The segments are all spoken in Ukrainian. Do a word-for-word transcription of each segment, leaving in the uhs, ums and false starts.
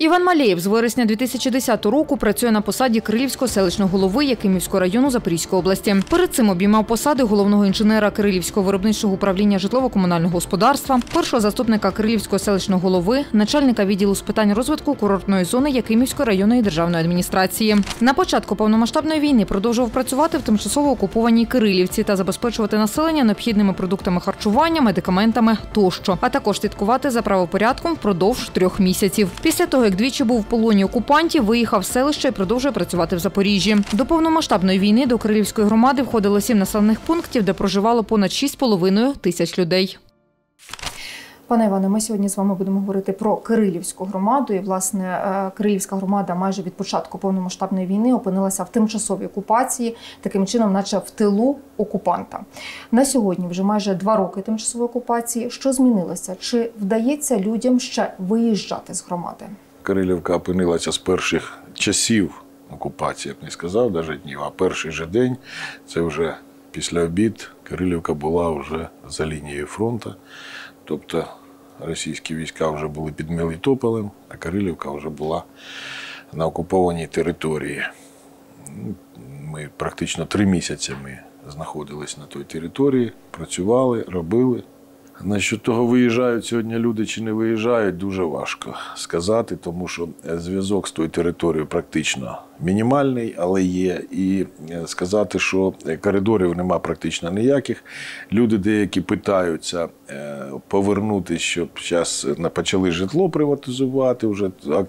Іван Малєєв з вересня дві тисячі десятого року працює на посаді Кирилівського селищного голови Якимівського району Запорізької області. Перед цим обіймав посади головного інженера Кирилівського виробничого управління житлово-комунального господарства, першого заступника Кирилівського селищного голови, начальника відділу з питань розвитку курортної зони Якимівської районної державної адміністрації. На початку повномасштабної війни продовжував працювати в тимчасово окупованій Кирилівці та забезпечувати населення необхідними продуктами харчування, медикаментами тощо, а також слідкувати за правопорядком впродовж трьох місяців. Після того, як двічі був в полоні окупантів, виїхав в селище і продовжує працювати в Запоріжжі. До повномасштабної війни до Кирилівської громади входило сім населених пунктів, де проживало понад шість з половиною тисяч людей. Пане Іване, ми сьогодні з вами будемо говорити про Кирилівську громаду. І, власне, Кирилівська громада майже від початку повномасштабної війни опинилася в тимчасовій окупації, таким чином, наче в тилу окупанта. На сьогодні вже майже два роки тимчасової окупації. Що змінилося? Чи вдається людям ще виїжджати з громади? Кирилівка опинилася з перших часів окупації, я б не сказав, навіть днів, а перший же день, це вже після обід, Кирилівка була вже за лінією фронту. Тобто російські війська вже були під Мелітополем, а Кирилівка вже була на окупованій території. Ми практично три місяці ми знаходились на той території, працювали, робили. Насчет того, виїжджають сьогодні люди чи не виїжджають, дуже важко сказати, тому що зв'язок з тою територією практично мінімальний, але є. І сказати, що коридорів нема практично ніяких. Люди деякі питаються повернутися, щоб зараз почали житло приватизувати, вже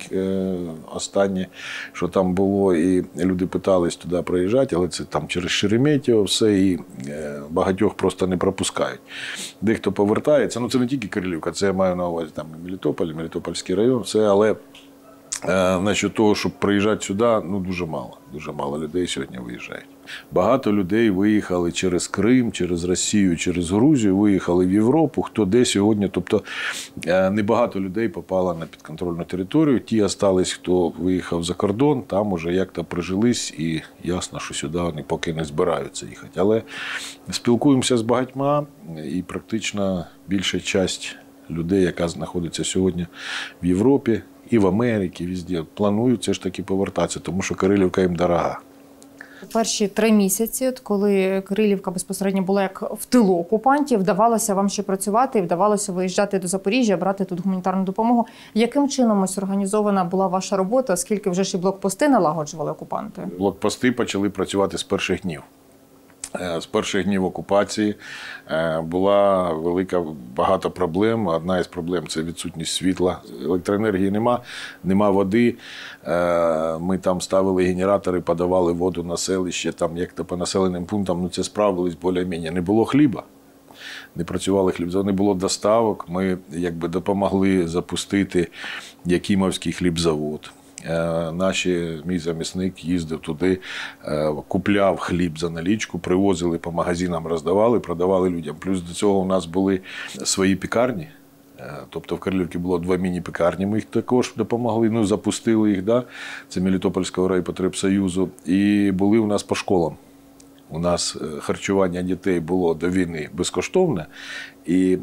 останнє, що там було, і люди питались туди проїжджати, але це там через Шереметьєво все, і багатьох просто не пропускають. Дехто повертається, ну це не тільки Кирилівка, це я маю на увазі там Мелітополь, Мелітопольський район, все, але насчет того, щоб приїжджати сюди, ну дуже мало. Дуже мало людей сьогодні виїжджають. Багато людей виїхали через Крим, через Росію, через Грузію, виїхали в Європу, хто де сьогодні. Тобто небагато людей попало на підконтрольну територію. Ті залишились, хто виїхав за кордон, там уже як-то прижились і ясно, що сюди вони поки не збираються їхати. Але спілкуємося з багатьма і практично більша частина людей, яка знаходиться сьогодні в Європі, і в Америці, везде, планують все ж таки повертатися, тому що Кирилівка їм дорога. Перші три місяці, коли Кирилівка безпосередньо була як в тилу окупантів, вдавалося вам ще працювати, вдавалося виїжджати до Запоріжжя, брати тут гуманітарну допомогу. Яким чином ось організована була ваша робота, оскільки вже ж і блокпости налагоджували окупанти? Блокпости почали працювати з перших днів. З перших днів окупації була велика, багато проблем. Одна із проблем – це відсутність світла. Електроенергії нема, нема води. Ми там ставили генератори, подавали воду на селище, там як-то по населеним пунктам, ну це справились більш-менш. Не було хліба, не працювали хліб, не було доставок. Ми якби допомогли запустити Якимівський хлібзавод. Наші, мій замісник їздив туди, купляв хліб за налічку, привозили по магазинам, роздавали, продавали людям. Плюс до цього у нас були свої пекарні. Тобто в Кирилівці було два міні-пекарні, ми їх також допомогли, ну запустили їх, да? Це Мелітопольського райпотребсоюзу. І були у нас по школам. У нас харчування дітей було до війни безкоштовне, і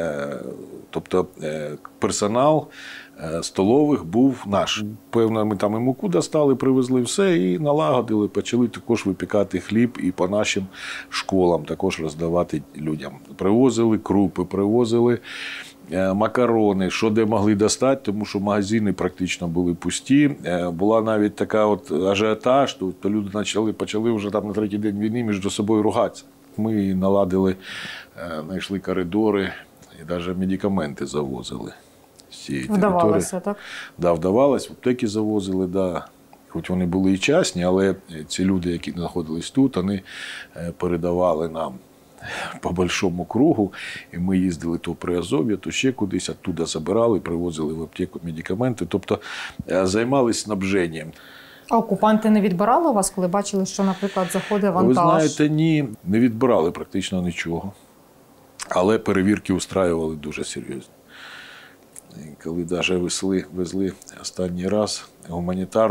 тобто персонал столових був наш. Певно, ми там і муку достали, привезли все і налагодили, почали також випікати хліб і по нашим школам також роздавати людям. Привозили крупи, привозили макарони, що де могли достати, тому що магазини практично були пусті. Була навіть така от ажіотаж, то люди почали, почали вже там на третій день війни між собою ругатися. Ми наладили, знайшли коридори і навіть медикаменти завозили. Вдавалося, так? Да, вдавалося, в аптеки завозили, да. Хоч вони були і частні, але ці люди, які знаходились тут, вони передавали нам по большому кругу, і ми їздили то при Азові, то ще кудись, оттуда забирали, привозили в аптеку медикаменти, тобто займалися снабженням. А окупанти не відбирали у вас, коли бачили, що, наприклад, заходить вантаж? Ви знаєте, ні, не відбирали практично нічого, але перевірки устраювали дуже серйозно. Коли навіть везли, везли останній раз гуманітарку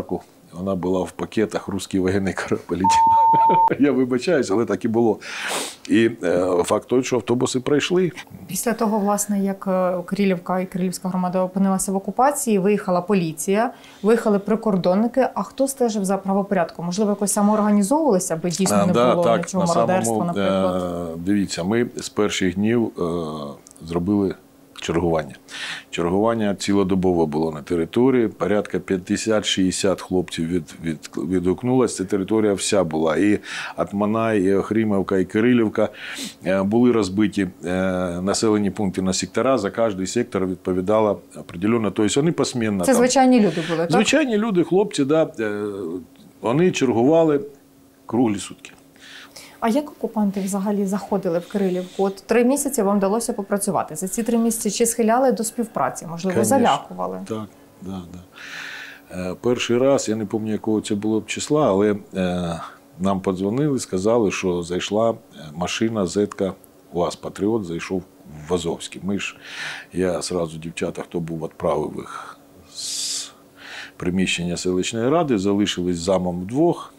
Вона була в пакетах «Русський воєнний корабль». Я вибачаюсь, але так і було. І е, факт той, що автобуси пройшли. Після того, власне, як Кирилівка і Кирилівська громада опинилася в окупації, виїхала поліція, виїхали прикордонники. А хто стежив за правопорядком? Можливо, якось самоорганізовувалися, аби дійсно не а, да, було так, нічого на мародерства, самому, наприклад? Е, дивіться, ми з перших днів е, зробили чергування. Чергування цілодобово було на території. Порядка п'ятдесят-шістдесят хлопців від, від, відгукнулося. Ця територія вся була. І Атманай, і Охрімівка, і Кирилівка. Були розбиті населені пункти на сектора. За кожний сектор відповідала определенно. Тобто вони посмінно. Це там, звичайні люди були, так? Звичайні люди, хлопці, да, вони чергували круглі сутки. А як окупанти взагалі заходили в Кирилівку? От три місяці вам вдалося попрацювати. За ці три місяці чи схиляли до співпраці? Можливо, Конечно. залякували? Так, да, да. Е, перший раз, я не пам'ятаю, якого це було б числа, але е, нам подзвонили, сказали, що зайшла машина Зетка УАЗ «Патріот», зайшов в Азовський. Ми ж, я одразу дівчата, хто був, відправив їх з приміщення селищної ради, залишились з замом вдвох.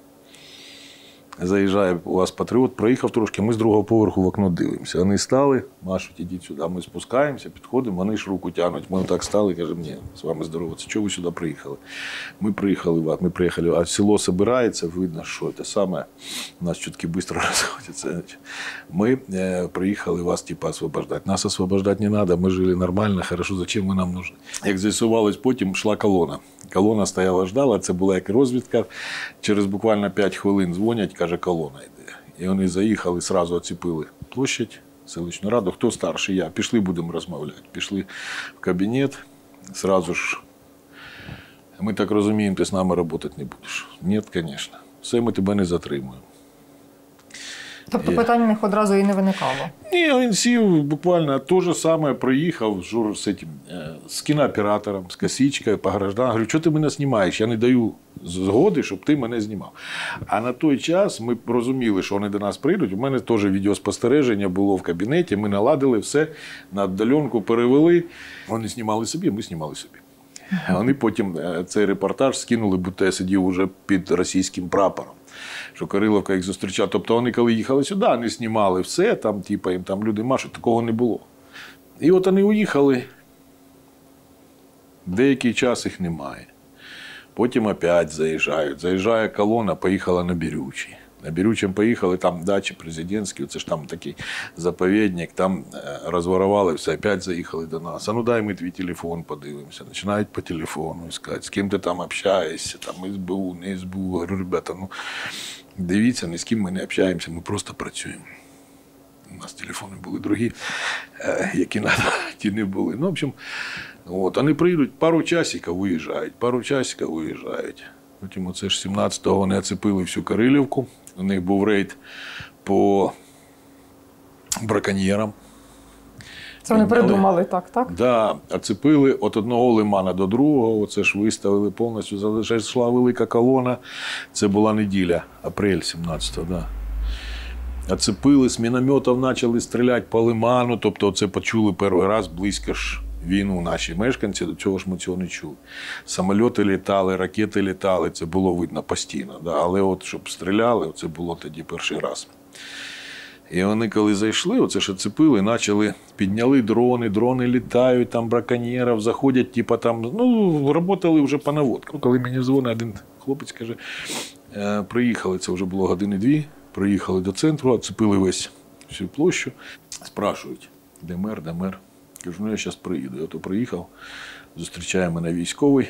Заїжджає УАЗ «Патріот», проїхав трошки, ми з другого поверху в окно дивимося. Вони стали, машуть, ідіть сюди. Ми спускаємося, підходимо, вони ж руку тягнуть. Ми так стали, кажемо, ні, з вами здорово, це чого ви сюди приїхали? Ми приїхали, ми приїхали, а село збирається, видно, що це саме, у нас чутки швидко розходяться. Ми е, приїхали вас, типа, освобождати. Нас освобождати не треба, ми жили нормально, хорошо, зачем ви нам нужні? Як з'ясувалось, потім йшла колона. Колона стояла, ждала, це була як розвідка. Через буквально п'ять хвилин дзвонять, каже, колона йде. І вони заїхали, одразу оцепили площадь, селищну раду. Хто старший? Я. Пішли, будемо розмовляти. Пішли в кабінет, одразу ж. Ми так розуміємо, ти з нами працювати не будеш. Ні, звісно. Все, ми тебе не затримуємо. Тобто питань у них одразу і не виникало? Ні, він сів буквально те ж саме, приїхав з, з, этим, з кінооператором, з косичкою по гражданам. Говорю, що ти мене знімаєш? Я не даю згоди, щоб ти мене знімав. А на той час ми розуміли, що вони до нас прийдуть. У мене теж відеоспостереження було в кабінеті, ми наладили все, на віддаленку перевели. Вони знімали собі, ми знімали собі. Вони потім цей репортаж скинули, будто я сидів уже під російським прапором. Що Кирилівка їх зустрічала. Тобто вони, коли їхали сюди, вони знімали все, там, типу, їм там люди машуть, такого не було. І от вони уїхали, деякий час їх немає. Потім опять заїжджають. Заїжджає колона, поїхала на Бірючий. На Бірючому поїхали, там дачі президентські, це ж там такий заповідник, там розворували все, опять заїхали до нас. А ну дай ми твій телефон подивимося. Починають по телефону сказати, з ким ти там общаєшся, там ес бе у, не ес бе у. Говорю, ребята, ну дивіться, ні з ким ми не общаємося, ми просто працюємо. У нас телефони були другі, які треба, ті не були. Ну, в общем, от, вони приїдуть, пару часиків виїжджають, пару часиків виїжджають. Потім оце ж сімнадцятого вони оцепили всю Кирилівку. У них був рейд по браконьєрам. Це вони придумали, так, так? Так, да, оцепили від одного лимана до другого. Оце ж виставили повністю. Зайшла велика колона. Це була неділя, апрель сімнадцятого, да. Оцепили, з мінометів почали стріляти по лиману. Тобто це почули перший раз близько ж війну наші мешканці, до цього ж ми цього не чули. Самольоти літали, ракети літали, це було видно постійно. Да? Але от щоб стріляли, це було тоді перший раз. І вони коли зайшли, оце ж оцепили, почали, підняли дрони, дрони літають, там браконьєрів заходять, типу там, ну, працювали вже по наводку. Коли мені дзвонить один хлопець, каже, приїхали, це вже було години-дві, приїхали до центру, оцепили весь всю площу, спрашують, де мер, де мер. Кажу, ну я зараз приїду. Я то приїхав, зустрічає мене військовий.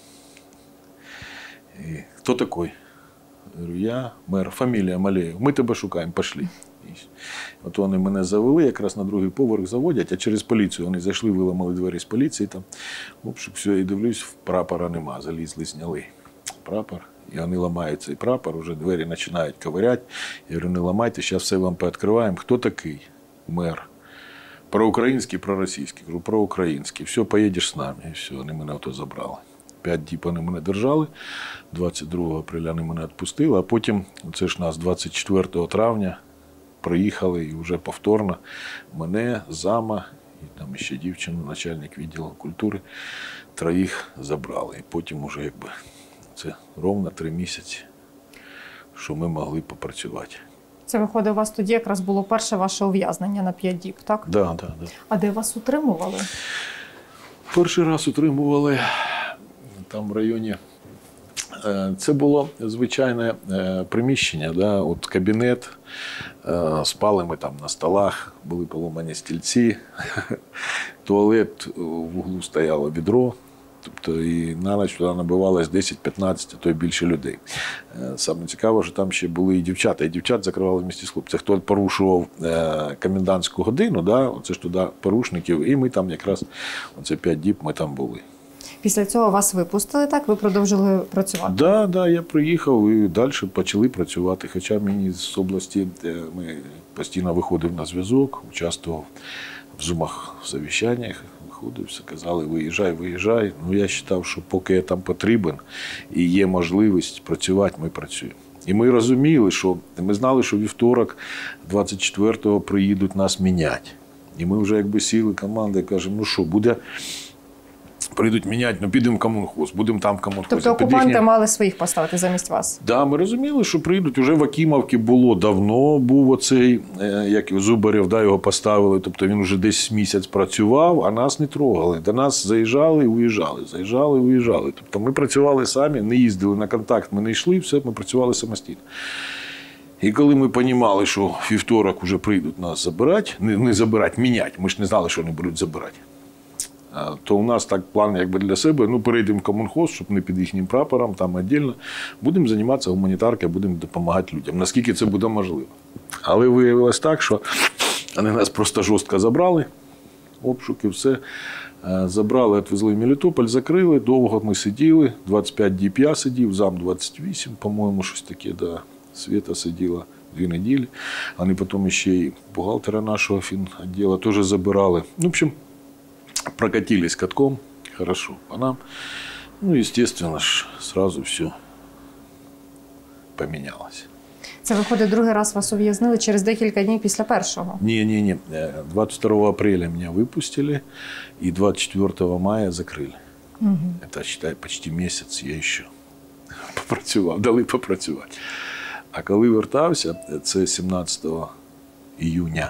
І, хто такий? Говорю, я мер, фамілія Малеєв. Ми тебе шукаємо, пішли. От вони мене завели, якраз на другий поверх заводять, а через поліцію вони зайшли, виламали двері з поліції. Там. Обшук, все, і дивлюсь, прапора нема, залізли, зняли прапор. І вони ламають цей прапор, вже двері починають ковиряти. Я говорю, не ламайте, зараз все вам пооткриваємо. Хто такий? Мер. Проукраїнський, проросійський. Кажу, проукраїнський. Все, поїдеш з нами. І все, вони мене ото забрали. П'ять діб вони мене держали. двадцять другого апреля вони мене відпустили. А потім, це ж нас двадцять четвертого травня, приїхали і вже повторно мене, зама, і там ще дівчину, начальник відділу культури, троїх забрали. І потім уже якби Це ровно три місяці, що ми могли попрацювати. Це виходить, у вас тоді якраз було перше ваше ув'язнення на п'ять діб, так? Так, да, да, да. А де вас утримували? Перший раз утримували там в районі. Це було звичайне приміщення, да? От кабінет, спали ми там на столах, були поломані стільці, туалет, в углу стояло відро, тобто і на ніч туди набивалось десять-п'ятнадцять, а то й більше людей. Саме цікаво, що там ще були і дівчата, і дівчат закривали в місті з хлопцями. Хто порушував комендантську годину, да? Оце ж туди порушників, і ми там якраз, оце п'ять діб ми там були. Після цього вас випустили, так? Ви продовжили працювати? Так, да, да, я приїхав і далі почали працювати. Хоча мені з області ми постійно виходив на зв'язок, участвував в зумах, в совіщаннях, виходив, все казали, виїжджай, виїжджай. Ну, я вважав, що поки я там потрібен і є можливість працювати, ми працюємо. І ми розуміли, що ми знали, що вівторок, двадцять четвертого, приїдуть нас міняти. І ми вже якби сіли команда і кажемо, ну що, буде... Прийдуть міняти, ну підемо в комунхоз, будемо там в комунхозі. Тобто окупанти їхні... мали своїх поставити замість вас? Так, да, ми розуміли, що прийдуть. Уже в Акімовці було давно, був оцей, як Зубарєв, да, його поставили, тобто він вже десь місяць працював, а нас не трогали. До нас заїжджали і уїжджали, заїжджали і уїжджали. Тобто ми працювали самі, не їздили на контакт, ми не йшли, все, ми працювали самостійно. І коли ми розуміли, що вівторок вже прийдуть нас забирати, не, не забирати, міняти, ми ж не знали, що вони будуть забирати. То у нас так план якби для себе, ну перейдемо в комунхоз, щоб не під їхнім прапором, там віддільно. Будемо займатися гуманітаркою, будемо допомагати людям, наскільки це буде можливо. Але виявилось так, що вони нас просто жорстко забрали, обшуки, все. Забрали, відвезли в Мелітополь, закрили, довго ми сиділи, двадцять п'ять діб я сидів, зам двадцять вісім, по-моєму, щось таке, да. Свята сиділа дві неділі. Вони потім ще й бухгалтера нашого фінвідділу теж забирали. Ну, в общем, прокатились катком, хорошо по нам. Ну, естественно, ж, сразу все поменялось. Це, виходить, другий раз вас ув'язнили через декілька днів після першого? Ні, ні, ні. двадцять второго апреля мене випустили, і двадцять четвертого мая закрили. Угу. Це, считай, почти місяць я ще попрацював, дали попрацювати. А коли вертався, це сімнадцятого іюня,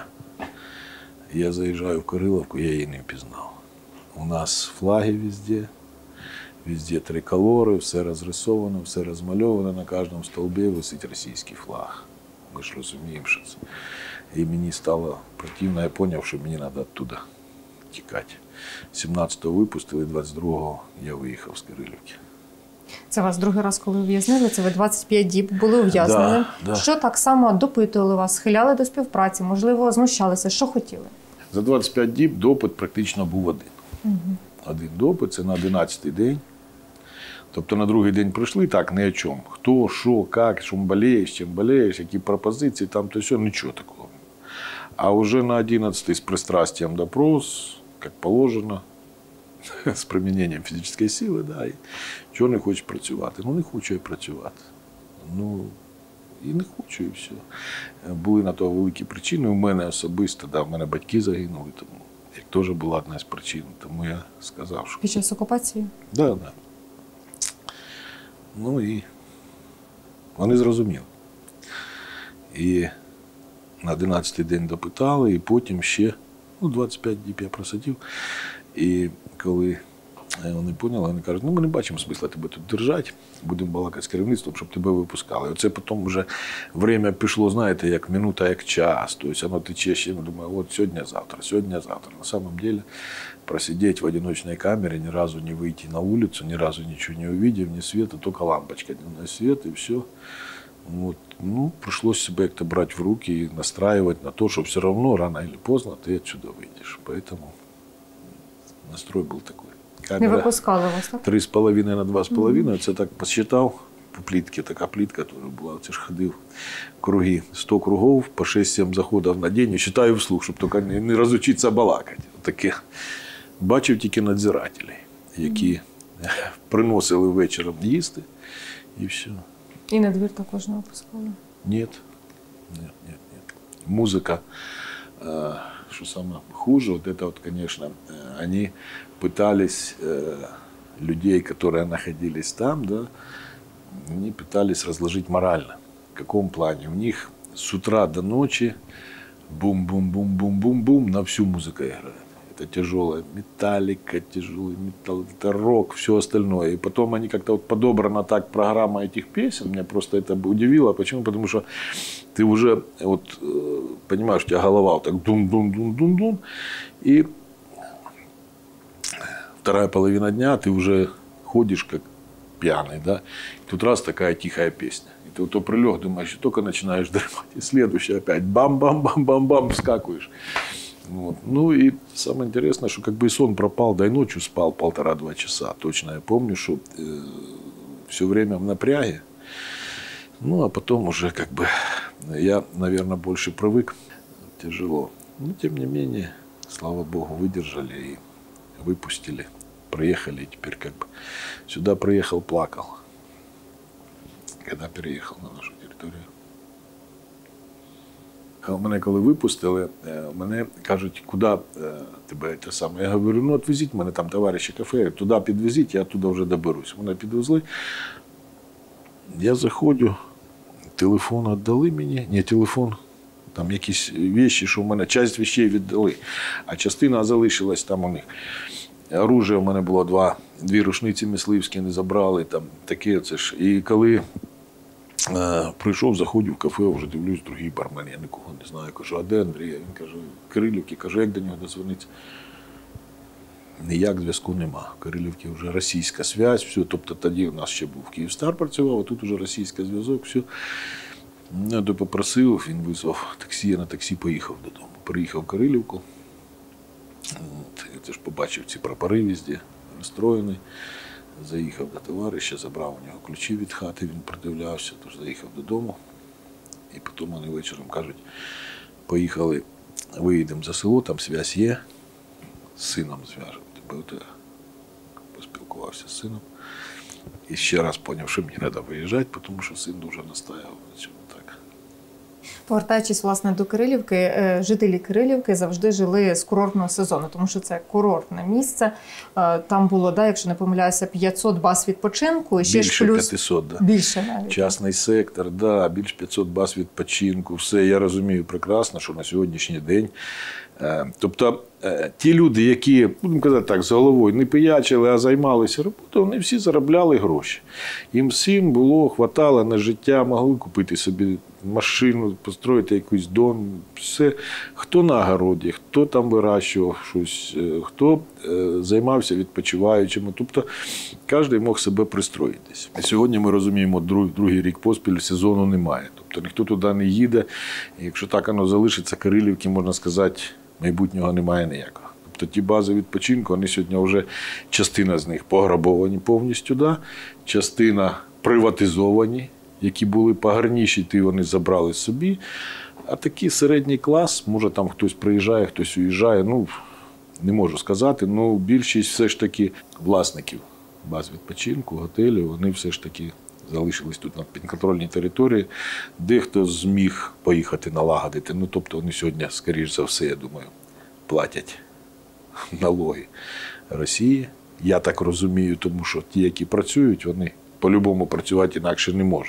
я заїжджаю в Кирилівку, я її не впізнав. У нас флаги везде, везде триколори, все розрисовано, все розмальовано, на кожному стовбі висить російський флаг. Ми ж розуміємо, що це. І мені стало противно, я зрозумів, що мені треба оттуда тікати. сімнадцятого випустили, двадцять другого я виїхав з Кирилівки. Це вас другий раз, коли ув'язнили, це ви двадцять п'ять діб були ув'язнені. Да, да. Що так само допитували вас, схиляли до співпраці, можливо, знущалися, що хотіли? За двадцять п'ять діб допит практично був один. Угу. Один допит, це на одинадцятий день. Тобто на другий день прийшли, так, ні о чому. Хто, що, як, що болієш, чим болієш, які пропозиції, там, то все, нічого такого. А вже на одинадцятий з пристрастием допрос, як положено, з приміненням фізичної сили, да, і чого не хочеш працювати? Ну, не хочу я працювати. Ну, і не хочу, і все. Були на то великі причини. У мене особисто, да, в мене батьки загинули, тому як теж була одна з причин. Тому я сказав, що... Під час окупації? Так, да, так. Да. Ну і вони зрозуміли. І на одинадцятий день допитали, і потім ще, ну, двадцять п'ять діб я просидів. І коли вони поняли, вони кажуть, ну ми не бачимо смисла тебе тут держати, будемо балакати з керівництвом, щоб тебе випускали. Оце потім вже время пішло, знаєте, як минута, як час. Тобто воно тече ще, я думаю, от сьогодні-завтра, сьогодні-завтра. На самом деле просидеть в одиночной камере, ни разу не выйти на улицу, ни разу ничего не увидев, ни света, только лампочка, дневной свет и все. Вот. Ну, пришлось себя как-то брать в руки и настраивать на то, что все равно рано или поздно ты отсюда выйдешь. Поэтому настрой был такой. Не випускали вас, так? Три з половиною на два з половиною, це так посчитав по плитці, така плитка теж була, це ж ходив круги, сто кругов, по шість-сім заходів на день, і читаю вслух, щоб тільки не розучитися балакати. Таке. Бачив тільки надзирателей, які приносили вечором їсти, і все. І на двір також не випускали? Ні, ні, ні, ні. Музика, что самое хуже, вот это вот, конечно, они пытались э, людей, которые находились там, да, они пытались разложить морально. В каком плане? У них с утра до ночи бум-бум-бум-бум-бум-бум на всю музыка играет. Это тяжелая металлика, тяжелый металл, это рок, все остальное. И потом они как-то вот подобрана так программа этих песен. Меня просто это удивило. Почему? Потому что ты уже вот понимаешь, у тебя голова вот так дум-дум-дум-дум-дум. И вторая половина дня ты уже ходишь как пьяный, да. И тут раз такая тихая песня. И ты вот то прилег, думаешь, и только начинаешь дремать. И следующая опять бам-бам-бам-бам-бам вскакиваешь. Вот. Ну и самое интересное, что как бы и сон пропал, да и ночью спал полтора-два часа. Точно я помню, что э, все время в напряге. Ну а потом уже как бы я, наверное, больше привык. Тяжело. Но тем не менее, слава богу, выдержали и выпустили. Приехали, и теперь как бы сюда приехал, плакал. Когда переехал на нашу територію. Мене коли випустили, мене кажуть, куди тебе те саме. Я говорю, ну відвезіть мене, там товариші кафе, туди підвезіть, я туди вже доберусь. Мене підвезли. Я заходжу, телефон віддали мені, ні, телефон, там якісь речі, що в мене, часть речей віддали, а частина залишилась там у них. Оружие у мене було два, дві рушниці мисливські не забрали, там таке це ж. І коли е, прийшов, заходив в кафе, вже дивлюсь, другий бармен, я нікого не знаю. Кажу, а де Андрій? Він каже, в Кирилівці. Кажу, як до нього дозвонитися? Ніяк зв'язку нема. В Кирилівці вже російська зв'язь, все. Тобто тоді у нас ще був Київстар працював, а тут вже російський зв'язок, все. Я попросив, він визвав таксі, я на таксі поїхав додому. Приїхав в Кирилівку. Я ж побачив ці прапори везде, розстроєний. Заїхав до товариша, забрав у нього ключі від хати, він придивлявся, тож заїхав додому. І потім вони вечором кажуть, поїхали, виїдемо за село, там зв'язь є, з сином зв'яжемо. Тебе от я поспілкувався з сином. І ще раз зрозумів, що мені треба виїжджати, тому що син дуже настаєвав на цьому. Повертаючись, власне, до Кирилівки, жителі Кирилівки завжди жили з курортного сезону, тому що це курортне місце. Там було, да, якщо не помиляюся, п'ятсот баз відпочинку. І ще більше ж плюс... п'ятсот, да. Більше навіть. Частний сектор, да, більше п'ятсот баз відпочинку. Все, я розумію прекрасно, що на сьогоднішній день. Тобто, ті люди, які, будемо казати так, з головою не пиячили, а займалися роботою, вони всі заробляли гроші. Їм всім було, хватало на життя, могли купити собі машину, построїти якийсь дом, все. Хто на огороді, хто там вирощував щось, хто займався відпочиваючими. Тобто, кожен мог себе пристроїтись. Сьогодні ми розуміємо, другий рік поспіль сезону немає. Тобто, ніхто туди не їде. І якщо так воно залишиться, Кирилівки, можна сказати, майбутнього немає ніякого. Тобто ті бази відпочинку, вони сьогодні вже, частина з них пограбовані повністю, да? Частина приватизовані, які були погарніші, ті вони забрали собі. А такий середній клас, може там хтось приїжджає, хтось уїжджає, ну, не можу сказати, ну, більшість все ж таки власників баз відпочинку, готелів, вони все ж таки залишились тут на підконтрольній території, дехто зміг поїхати налагодити. Ну, тобто вони сьогодні, скоріш за все, я думаю, платять налоги Росії. Я так розумію, тому що ті, які працюють, вони по-любому працювати інакше не можуть.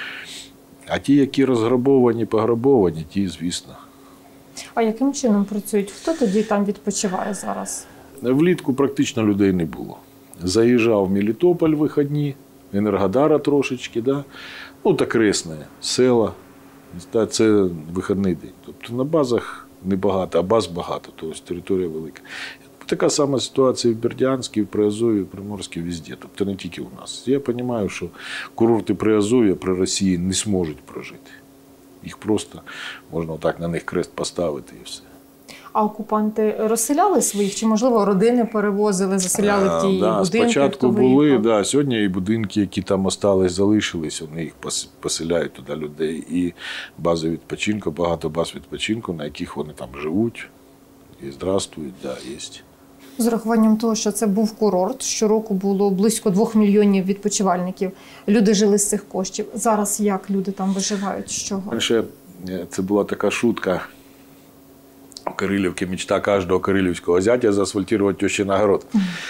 А ті, які розграбовані, пограбовані, ті, звісно. А яким чином працюють? Хто тоді там відпочиває зараз? Влітку практично людей не було. Заїжджав в Мелітополь вихідні, Енергодара трошечки, да? Ну, так ресне, села, це вихідний день. Тобто на базах небагато, а баз багато, тобто територія велика. Така сама ситуація в Бердянській, в Приазов'ї, в Приморській, везде. Тобто не тільки у нас. Я розумію, що курорти Приазов'я при Росії не зможуть прожити. Їх просто можна отак на них крест поставити і все. А окупанти розселяли своїх? Чи, можливо, родини перевозили, заселяли в ті да, будинки? Спочатку були, да, сьогодні і будинки, які там остались, залишились, вони їх поселяють туди людей. І бази відпочинку, багато баз відпочинку, на яких вони там живуть і здравствують, да, є. З урахуванням того, що це був курорт, щороку було близько двох мільйонів відпочивальників. Люди жили з цих коштів. Зараз як люди там виживають? З чого? Раніше це була така шутка. в Кирилівці мечта кожного кирилівського зятя заасфальтувати тещин огород.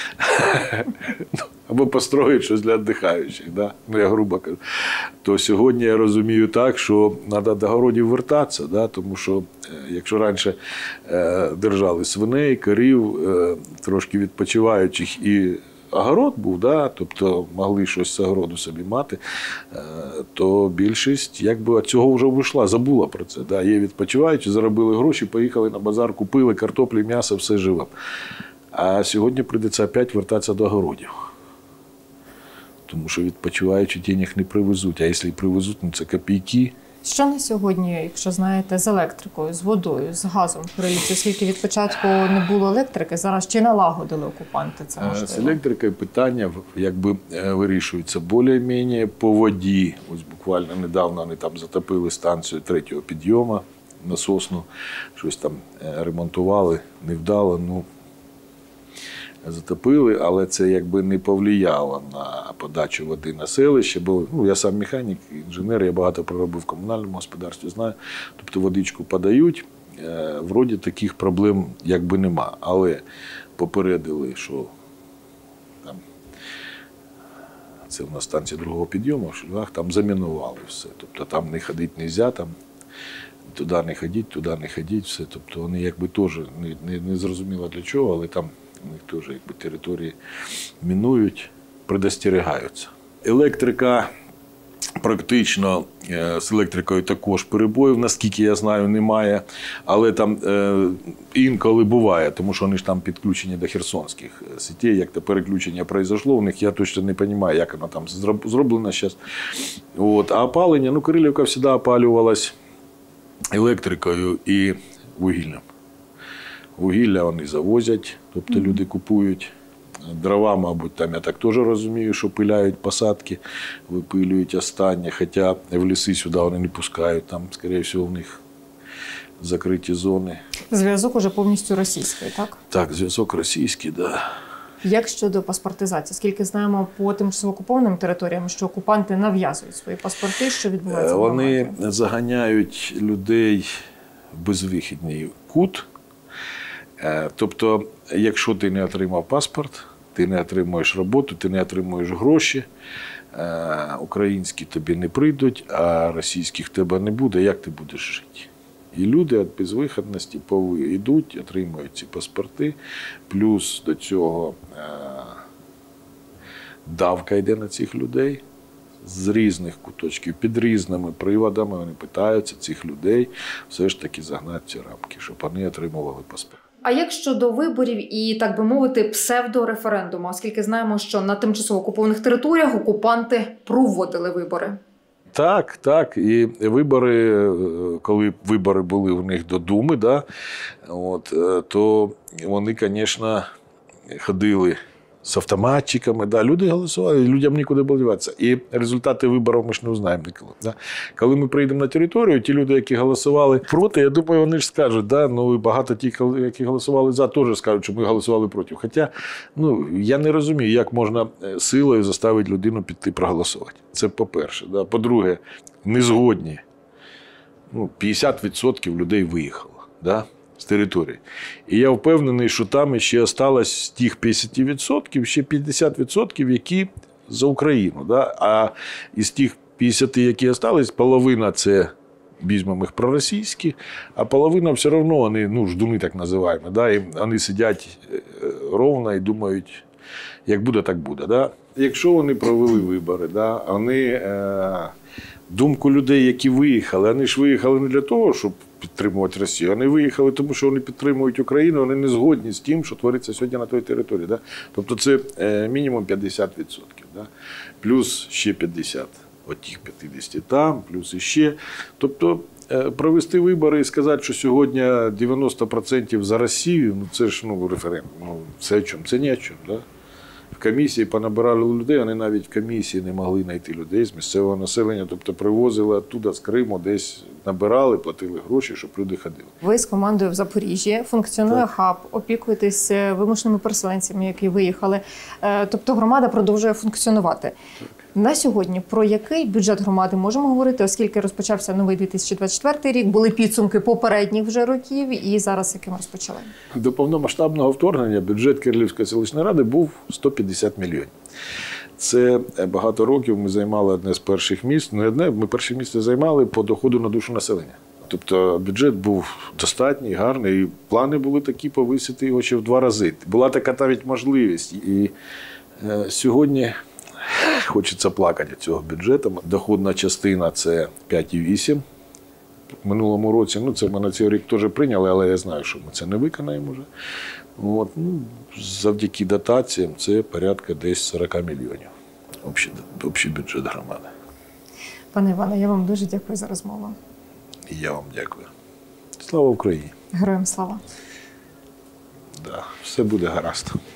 Або построїть щось для віддихаючих, да? Ну, я грубо кажу. То сьогодні я розумію так, що треба до городів вертатися, да? Тому що якщо раніше е, держали свиней, корів, е, трошки відпочиваючих і огород був, да? Тобто могли щось з огороду собі мати, е, то більшість якби від цього вже вийшла, забула про це. Да? Є відпочиваючі, заробили гроші, поїхали на базар, купили картоплі, м'ясо, все живе. А сьогодні прийдеться опять вертатися до огородів. Тому що відпочиваючи денег не привезуть, а якщо і привезуть, ну це копійки. Що на сьогодні, якщо знаєте, з електрикою, з водою, з газом в Кирилівці? Оскільки від початку не було електрики, зараз чи налагодили окупанти це можливо? З електрикою питання якби вирішується більш-менш по воді. Ось буквально недавно вони там затопили станцію третього підйому, насосну, щось там ремонтували, невдало, ну, затопили, але це якби не повлияло на подачу води на селище, бо ну, я сам механік, інженер, я багато проробив в комунальному господарстві, знаю. Тобто водичку подають, е, вроді таких проблем якби нема, але попередили, що там, це в нас станція другого підйому, в Шульгах, там замінували все, тобто там не ходити не можна, там туди не ходіть, туди не ходіть, все, тобто вони якби теж не, не, не зрозуміло для чого, але там у них теж якби території мінують, предостерігаються. Електрика практично, з електрикою також перебоїв, наскільки я знаю, немає, але там е, інколи буває, тому що вони ж там підключені до херсонських сітей, як то переключення пройшло у них, я точно не розумію, як воно там зроблено зараз. От. А опалення, ну Кирилівка завжди опалювалась електрикою і вугіллям. Вугілля вони завозять, тобто mm-hmm. люди купують. Дрова, мабуть, там я так теж розумію, що пиляють посадки, випилюють останнє, хоча в ліси сюди вони не пускають, там, скоріше всього, в них закриті зони. Зв'язок уже повністю російський, так? Так, зв'язок російський, так. Да. Як щодо паспортизації? Скільки знаємо по тимчасово окупованим територіям, що окупанти нав'язують свої паспорти, що відбувається в Вони громаді? заганяють людей в безвихідний кут. Тобто, якщо ти не отримав паспорт, ти не отримуєш роботу, ти не отримуєш гроші, українські тобі не прийдуть, а російських тебе не буде, як ти будеш жити? І люди від безвихідності йдуть, отримують ці паспорти, плюс до цього давка йде на цих людей з різних куточків, під різними приводами, вони питаються цих людей все ж таки загнати ці рамки, щоб вони отримували паспорт. А як щодо виборів і, так би мовити, псевдореферендуму, оскільки знаємо, що на тимчасово окупованих територіях окупанти проводили вибори? Так, так. І вибори, коли вибори були в них до Думи, да, от, то вони, звісно, ходили з автоматчиками, да, люди голосували, людям нікуди було діватися. І результати виборів ми ж не узнаємо ніколи. Да. Коли ми прийдемо на територію, ті люди, які голосували проти, я думаю, вони ж скажуть, да, ну, багато тих, які голосували за, теж скажуть, що ми голосували проти. Хоча, ну, я не розумію, як можна силою заставити людину піти проголосувати. Це по-перше. Да. По-друге, не згодні. Ну, п'ятдесят відсотків людей виїхало. Да. З території. І я впевнений, що там ще залишилось з тих п'ятдесят відсотків ще п'ятдесят відсотків, які за Україну. Да? А із тих п'ятдесят, які залишились, половина це, візьмемо їх проросійські, а половина все одно, вони, ну, ждуни так називаємо, да? І вони сидять ровно і думають, як буде, так буде. Да? Якщо вони провели вибори, да? Вони е- думку людей, які виїхали, вони ж виїхали не для того, щоб підтримувати Росію. Вони виїхали, тому що вони підтримують Україну, вони не згодні з тим, що твориться сьогодні на той території. Да? Тобто це е, мінімум п'ятдесят відсотків. Да? Плюс ще п'ятдесят. От тих п'ятдесят там, плюс іще. Тобто е, провести вибори і сказати, що сьогодні дев'яносто відсотків за Росію, ну це ж ну, референдум. Ну, це о чому? Це ні о чому. Да? В комісії понабирали людей, вони навіть в комісії не могли знайти людей з місцевого населення, тобто привозили оттуда з Криму, десь набирали, платили гроші, щоб люди ходили. Ви з командою в Запоріжжі, функціонує так. хаб, опікуєтесь вимушеними переселенцями, які виїхали, тобто громада продовжує функціонувати. Так. На сьогодні про який бюджет громади можемо говорити, оскільки розпочався новий дві тисячі двадцять четвертий рік, були підсумки попередніх вже років і зараз яким розпочали? До повномасштабного вторгнення бюджет Кирилівської селищної ради був сто п'ятдесят мільйонів. Це багато років ми займали одне з перших місць, не одне, ми перше місце займали по доходу на душу населення. Тобто бюджет був достатній, гарний, і плани були такі повисити його ще в два рази. Була така навіть можливість. І е, сьогодні хочеться плакати від цього бюджету. Доходна частина – це п'ять цілих вісім десятих. В минулому році, ну це ми на цей рік теж прийняли, але я знаю, що ми це не виконаємо вже. От, ну, завдяки дотаціям це порядка десь сорок мільйонів. Общий, общий бюджет громади. Пане Іване, я вам дуже дякую за розмову. І я вам дякую. Слава Україні! Героям слава! Да, все буде гаразд.